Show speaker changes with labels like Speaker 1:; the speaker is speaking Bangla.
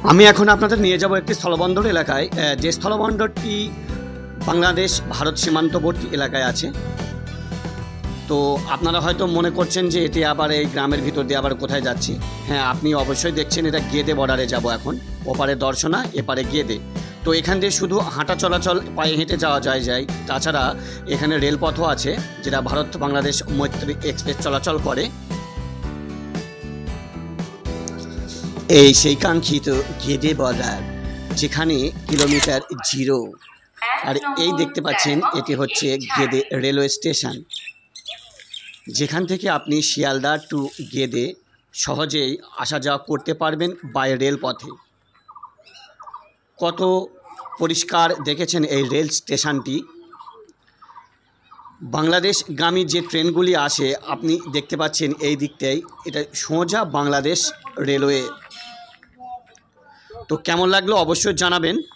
Speaker 1: আমি এখন আপনাদের নিয়ে যাব একটি স্থলবন্দর এলাকায়, যে স্থলবন্দরটি বাংলাদেশ ভারত সীমান্তবর্তী এলাকায় আছে। তো আপনারা হয়তো মনে করছেন যে এটি আবার এই গ্রামের ভিতর দিয়ে আবার কোথায় যাচ্ছি। হ্যাঁ, আপনি অবশ্যই দেখছেন এটা গেদে বর্ডারে যাব এখন। ওপারে দর্শনা, এপারে গেদে। তো এখান দিয়ে শুধু হাঁটা চলাচল, পায়ে হেঁটে যাওয়া যায়। তাছাড়া এখানে রেলপথও আছে, যেটা ভারত বাংলাদেশ মৈত্রী এক্সপ্রেস চলাচল করে। এই সেই কাঙ্ক্ষিত গেদে বর্ডার, যেখানে কিলোমিটার 0। আর এই দেখতে পাচ্ছেন এটি হচ্ছে গেদে রেলওয়ে স্টেশন, যেখান থেকে আপনি শিয়ালদা টু গেদে সহজেই আসা যাওয়া করতে পারবেন বাই রেলপথে। কত পরিষ্কার দেখেছেন এই রেল স্টেশনটি। বাংলাদেশগামী যে ট্রেনগুলি আসে আপনি দেখতে পাচ্ছেন এই দিকটাই, এটা সোজা বাংলাদেশ রেলওয়ে। তো কেমন লাগলো অবশ্যই জানাবেন।